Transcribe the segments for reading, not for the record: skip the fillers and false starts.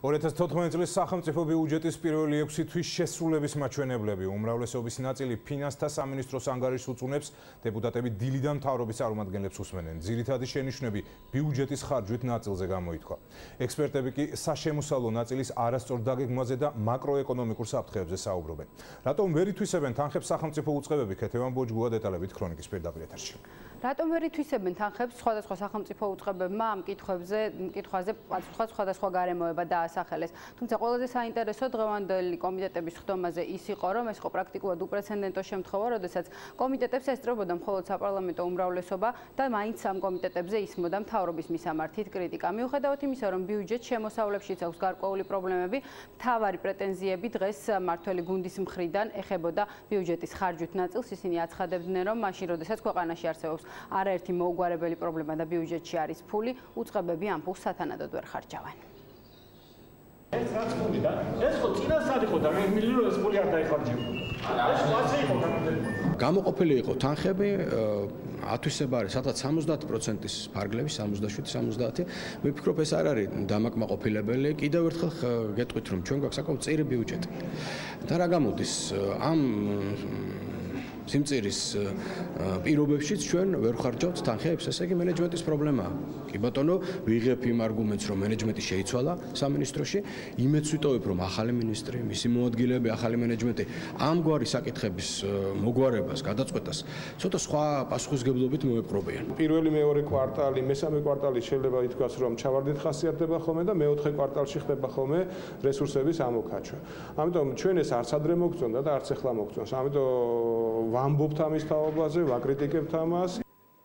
2014 წლის სახელმწიფო ბიუჯეტის პირველი 6 თვის შესრულების მაჩვენებლები უმრავლესობის ნაწილი ფინანსთა სამინისტროს ანგარიშს უწუნებს, დეპუტატები დილიდან მთავრობის წარმომადგენლებს უსმენენ. ძირითადი შენიშვნები ბიუჯეტის ხარჯვით ნაწილზე გამოითქვა. ექსპერტები კი საშემოსავლო ნაწილის არასწორ დაგეგმვაზე და მაკროეკონომიკურ საფრთხეებზე საუბრობენ. რატომ ვერ ითვისებენ თანხებს სახელმწიფო უწყებები? ქეთევან ბოჯგუა დეტალებით ქრონიკის პირდაპირ ეთერში. რატომ ვერ ითვისებენ თანხებს სხვადასხვა სახელმწიფო უწყებებმა ამ კითხვაზე პასუხად სხვადასხვა გარემოება დაასახელეს. თუმცა ყველაზე საინტერესო დღევანდელი კომიტეტების ხდომაზე ის იყო, რომ ეს იყო პრაქტიკულად უპრეცედენტო შემთხვევა, როდესაც კომიტეტებს ესწრებოდა მხოლოდ საპარლამენტო უმრავლესობა და მაინც ამ კომიტეტებზე ისმოდა მთავრობის მისამართით კრიტიკა. მიუხედავად იმისა, რომ ბიუჯეტ შემოსავლებშიც აქვს გარკვეული პრობლემები, მთავარი პრეტენზიები დღეს მმართველი გუნდის მხრიდან ეხებოდა ბიუჯეტის ხარჯვით ნაწილს. ისინი აცხადებდნენ, რომ მაშინ, როდესაც ქვეყანაში არსებობს არაერთი მოუგვარებელი პრობლემა და ბიუჯეტში არის ფული, უწყებები ამ ფულს სათანადოდ ვერ ხარჯავენ. ეს რაც ფული და ეს ხო წინასწარ იყო და მილიონების ფული არ დაიხარჯებოდა. ეს ასე იყო გამოდებული. გამოყოფილი იყო თანხები, ათვისება არის სადღაც 70%-ის ფარგლები, 77-70. მე ვფიქრობ, ეს არ არის დამაკმაყოფილებელი. კიდევ ერთხელ გეტყვით, რომ ჩვენ გვაქვს საკმაოდ წირი ბიუჯეტი. და რა გამოდის ამ სიმწირის პირობებშიც ჩვენ ვერ ხარჯავთ თანხებს, ესე იგი მენეჯმენტის პრობლემაა. კი ბატონო, ვიღებ იმ არგუმენტს, რომ მენეჯმენტი შეიცვალა სამინისტროში, იმედს ვიტოვებ, რომ ახალი მინისტრი, მისი მოადგილეები, ახალი მენეჯმენტი ამგვარი საკითხების მოგვარებას, გადაწყვეტას ცოტა სხვა პასუხისგებლობით მოეპყრობიან. პირველი, მეორე კვარტალი, მესამე კვარტალი შეიძლება ითქვას, რომ ჩავარდით ხასიათდება ხოლმე და მეოთხე კვარტალში ხდება ხოლმე რესურსების ამოქაჩვა. ამიტომ ჩვენ ეს არც ადრე მოგწონდა და არც ახლა მოგწონს. ამიტომ ვამბობთ ამის თაობაზე, ვაკრიტიკებთ ამას.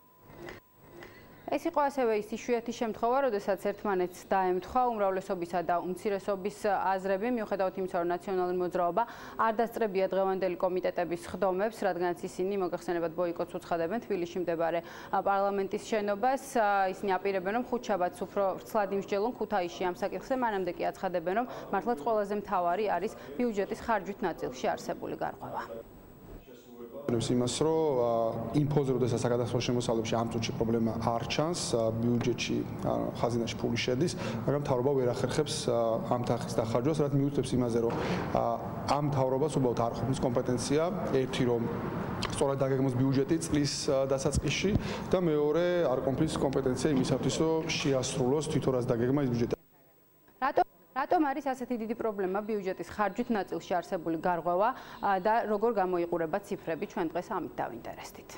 ეს იყო ასევე ის იშვიათი შემთხვევა, როდესაც ერთმანეთს დაემთხვა უმრავლესობისა და უმცირესობის აზრები, მიუხედავად იმისა, რომ ნაციონალური მოძრაობა არ დასწრებია დღევანდელი კომიტეტების ხდომებს, რადგანაც ისინი მოგეხსენებათ ბოიკოტს უცხადებენ თბილისში მდებარე პარლამენტის შენობას. ისინი აპირებენ, რომ ხუთშაბათს უფრო ვრცლად იმსჯელონ ქუთაისში ამ საკითხზე, მანამდე კი აცხადებენ, რომ მართლაც ყველაზე მთავარი არის ბიუჯეტის ხარჯვით ნაწილში არსებული გარღვევა. იმას, რომ ინფოზე, როდესაც საგადასახადო შემოსავლებში ამ წუთში პრობლემა არ ჩანს, ბიუჯეტში ხაზინაში ფული შედის, მაგრამ მთავრობა ვერ ახერხებს ამ თანხის დახარჯვას, რაც მიუთითებს იმაზე, რომ ამ მთავრობას უბრალოდ არ ყოფნის კომპეტენცია, ერთი რომ სწორად დაგეგმოს ბიუჯეტი წლის დასაწყისში და მეორე არ ყოფნის კომპეტენცია იმისათვის, რომ შეასრულოს თვითონ რაც დაგეგმა ის ბიუჯეტი. რატომ არის ასეთი დიდი პრობლემა ბიუჯეტის ხარჯვით ნაწილში არსებული გარღვევა და როგორ გამოიყურება ციფრები, ჩვენ დღეს ამით დავინტერესდით.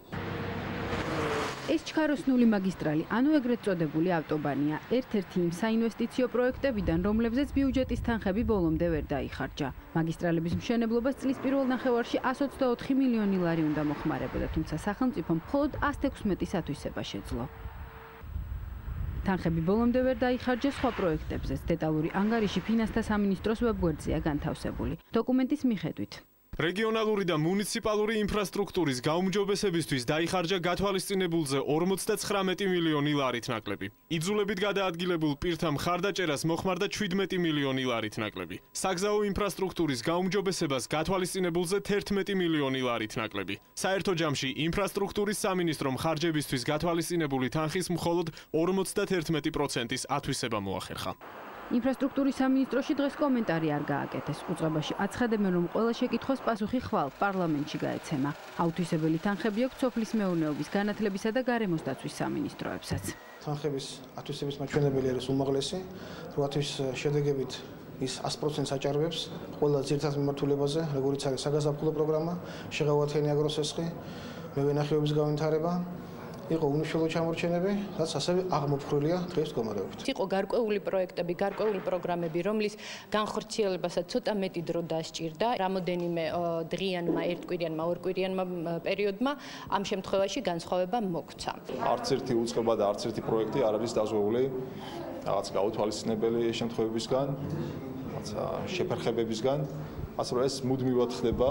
ეს ჩქაროსნული მაგისტრალი, ანუ ეგრეთ წოდებული ავტობანია, ერთ-ერთი იმ საინვესტიციო პროექტებიდან, რომლებზეც ბიუჯეტის თანხები ბოლომდე ვერ დაიხარჯა. მაგისტრალების მშენებლობას წლის პირველ ნახევარში 124 მილიონი ლარი უნდა მოხმარებოდა, თუმცა სახელმწიფომ მხოლოდ 116-ის ათვისება შეძლო. თანხები ბოლომდე ვერ დაიხარჯეს სხვა პროექტებზეც. დეტალური ანგარიში ფინანსთა სამინისტროს ვებგვერდზეა განთავსებული. დოკუმენტის მიხედვით რეგიონალური და მუნიციპალური ინფრასტრუქტურის გაუმჯობესებისთვის დაიხარჯა გათვალისწინებულზე 59 მილიონი ლარით ნაკლები. იძულებით გადაადგილებულ პირთა მხარდაჭერას მოხმარდა 17 მილიონი ლარით ნაკლები. საგზაო ინფრასტრუქტურის გაუმჯობესებას გათვალისწინებულზე 11 მილიონი ლარით ნაკლები. საერთო ჯამში ინფრასტრუქტურის სამინისტრომ ხარჯებისთვის გათვალისწინებული თანხის მხოლოდ 51%-ის ათვისება მოახერხა. ინფრასტრუქტურის სამინისტროში დღეს კომენტარი არ გააკეთეს. უწყებაში აცხადებენ, რომ ყველა შეკითხვას პასუხი ხვალ პარლამენტში გაეცემა. აუთვისებელი თანხები აქვს სოფლის მეურნეობის, განათლებისა და გარემოს დაცვის სამინისტროებსაც. თანხების ათვისების მაჩვენებელი არის უმაღლესი, როათვის შედეგებით ის 100%-ს აჭარბებს ყველა ძირითად მიმართულებაზე, როგორიც არის საგაზაფხულო პროგრამა, შეღავათიანი აგროსესხი, მევენახეობის განვითარება. იყო უნიშნელო ჩამორჩენები, რაც ასევე აღმოფხვრილია დღეს მდგომარეობით. იყო გარკვეული პროექტები, გარკვეული პროგრამები, რომლის განხორციელებასაც ცოტა მეტი დრო დასჭირდა. რამოდენიმე დღიანმა, ერთკვირიანმა, ორკვირიანმა პერიოდმა ამ შემთხვევაში განსხვავება მოგვცა. არც ერთი უწყება და არც ერთი პროექტი არ არის დაზღვეული რაღაც გაუთვალისწინებელი შემთხვევებისგან, რაღაც შეფერხებებისგან, ასე რომ ეს მუდმივად ხდება.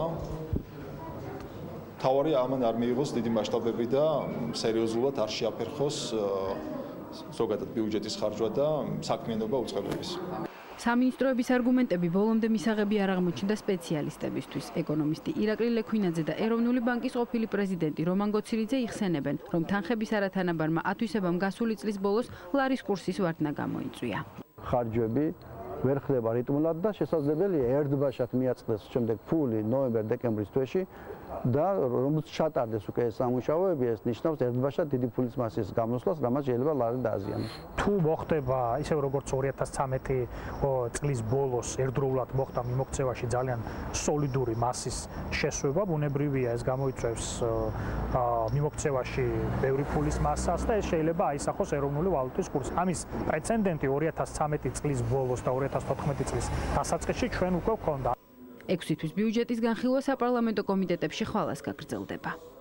თავარი ამან არ მიიღოს დიდი მასშტაბები და სერიოზულად არ შეაფერხოს ზოგადად ბიუჯეტის ხარჯვა და საქმიანობა უწყებების. სამინისტროების არგუმენტები ბოლომდე მისაღები არ აღმოჩნდა სპეციალისტებისთვის. ეკონომისტი ირაკლი ლექვინაძე და ეროვნული ბანკის ყოფილი პრეზიდენტი რომან გოცირიძე იხსენებენ, რომ თანხების არათანაბარმა ათვისებამ გასული წლის ბოლოს ლარის კურსის ვარდნა გამოიწვია. ხარჯები ვერ ხდება რიტმულად და შესაძლებელია ერთბაშად მიაწყდეს შემდეგ ფული ნოემბერ-დეკემბრის თვეში და რომელიც ჩატარდეს უკვე ეს სამუშაოები, ეს ნიშნავს ერთბაშად დიდი ფულის მასის გამოსვლას, რამაც შეიძლება ლარი დააზიანოს. თუ მოხდება ისევ როგორც 2013 წლის ბოლოს ერთდროულად მოხდა მიმოქცევაში ძალიან სოლიდური მასის შესვება, ბუნებრივია ეს გამოიწვევს მიმოქცევაში ბევრი ფულის მასას და ეს შეიძლება აისახოს ეროვნული ვალუტის კურსი. ამის პრეცედენტი 2013 წლის ბოლოს და 2014 წლის დასაწყისში ჩვენ უკვე გვქონდა. 6 თვის ბიუჯეტის განხილვა საპარლამენტო კომიტეტებში ხვალას გაგრძელდება.